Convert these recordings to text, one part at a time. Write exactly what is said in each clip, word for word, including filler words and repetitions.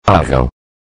Arrão.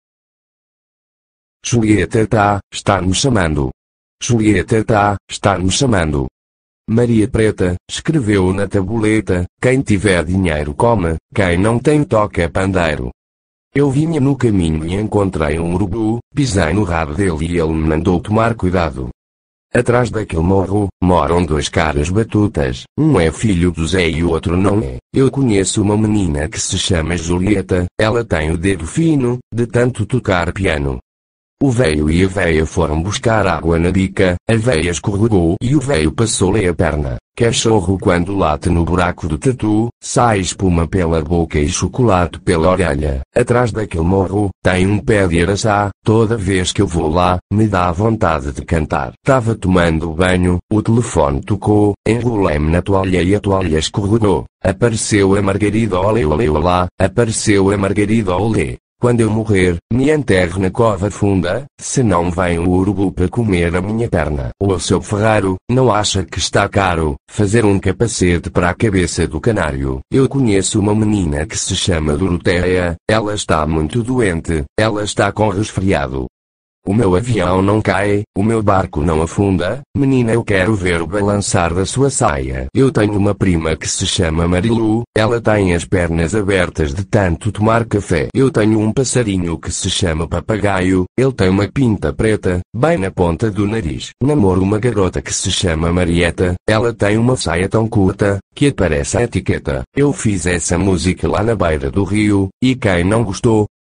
Julieta tá, está me chamando. Julieta tá, está me chamando. Maria Preta, escreveu na tabuleta, quem tiver dinheiro come, quem não tem toca pandeiro. Eu vinha no caminho e encontrei um urubu, pisei no rabo dele e ele me mandou tomar cuidado. Atrás daquele morro, moram dois caras batutas, um é filho do Zé e o outro não é. Eu conheço uma menina que se chama Julieta, ela tem o dedo fino, de tanto tocar piano. O velho e a véia foram buscar água na bica, a véia escorregou e o velho passou-lhe a perna. Cachorro quando late no buraco do tatu, sai espuma pela boca e chocolate pela orelha. Atrás daquele morro, tem um pé de araçá, toda vez que eu vou lá, me dá vontade de cantar. Tava tomando banho, o telefone tocou, enrolei-me na toalha e a toalha escorregou. Apareceu a Margarida olé olé olá, apareceu a Margarida olé. Quando eu morrer, me enterre na cova funda, senão vem o urubu para comer a minha perna. Ou o seu ferreiro, não acha que está caro, fazer um capacete para a cabeça do canário. Eu conheço uma menina que se chama Doroteia, ela está muito doente, ela está com resfriado. O meu avião não cai, o meu barco não afunda, menina eu quero ver o balançar da sua saia. Eu tenho uma prima que se chama Marilu, ela tem as pernas abertas de tanto tomar café. Eu tenho um passarinho que se chama Papagaio, ele tem uma pinta preta, bem na ponta do nariz. Namoro uma garota que se chama Marieta, ela tem uma saia tão curta, que aparece a etiqueta. Eu fiz essa música lá na beira do rio, e quem não gostou,